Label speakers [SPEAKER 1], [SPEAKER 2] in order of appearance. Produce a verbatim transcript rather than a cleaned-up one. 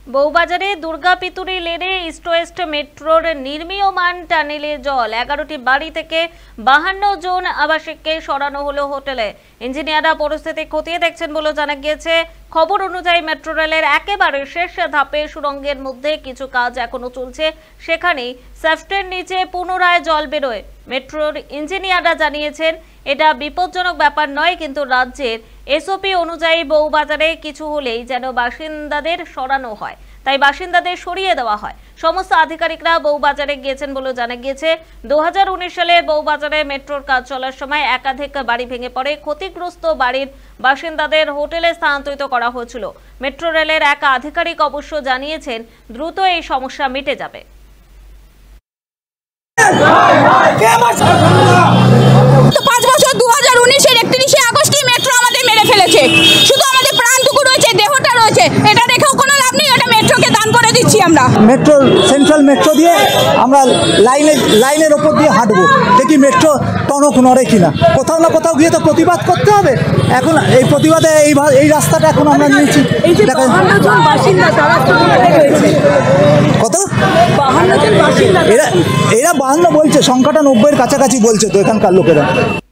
[SPEAKER 1] বউবাজারে দুর্গা পিতুরি লেনে east West মেট্রোর নির্মীয়মান টানেলে জল এগারোটি বাড়ি থেকে বাহান্ন জন আবাসিককে সরানো হলো হোটেলে। ইঞ্জিনিয়াররা পরিস্থিতি খতিয়ে দেখছেন বলে জানা গিয়েছে। খবর অনুযায়ী মেট্রো রেলের একেবারে শেষ ধাপে সুড়ঙ্গের মধ্যে কিছু কাজ এখনো চলছে, সেখানেই শ্যাফটের নিচে পুনরায় জল বেরোয়। মেট্রোর ইঞ্জিনিয়াররা জানিয়েছেন এটা বিপজ্জনক ব্যাপার নয়, কিন্তু রাজ্যের এসওপি অনুযায়ী বউবাজারে কিছু হলেই যেন বাসিন্দাদের সরানো হয়, তাই বাসিন্দাদের সরিয়ে দেওয়া হয়। সমস্ত আধিকারিকরা বউবাজারে গিয়েছেন বলে জানা গিয়েছে। দু হাজার উনিশ সালে বউবাজারে মেট্রোর কাজ চলার সময় একাধিক বাড়ি ভেঙে পড়ে। ক্ষতিগ্রস্ত বাড়ির বাসিন্দাদের হোটেলে স্থানান্তরিত করা হয়েছিল। মেট্রো রেলের এক আধিকারিক অবশ্য জানিয়েছেন দ্রুত এই সমস্যা মিটে যাবে।
[SPEAKER 2] পাঁচ বছর দু হাজার উনিশের একত্রিশে আগস্টে মেট্রো আমাদের মেরে ফেলেছে। শুধু আমাদের প্রাণটুকু রয়েছে, দেহটা রয়েছে, এটা দেখেও কোনো লাভ নেই। ওটা মেট্রোকে দান করে দিচ্ছি আমরা।
[SPEAKER 3] মেট্রো সেন্ট্রাল মেট্রো দিয়ে আমরা লাইনে লাইনের ওপর দিয়ে হাঁটবো, দেখি মেট্রো টনক নড়ে কিনা। কোথাও না কোথাও গিয়ে তো প্রতিবাদ করতে হবে। এখন এই প্রতিবাদে এই এই রাস্তাটা এখন আমরা নিয়েছি। কত এরা এরা বাহান্ন বলছে, সংখ্যাটা নব্বইয়ের কাছাকাছি বলছে তো এখানকার লোকেরা।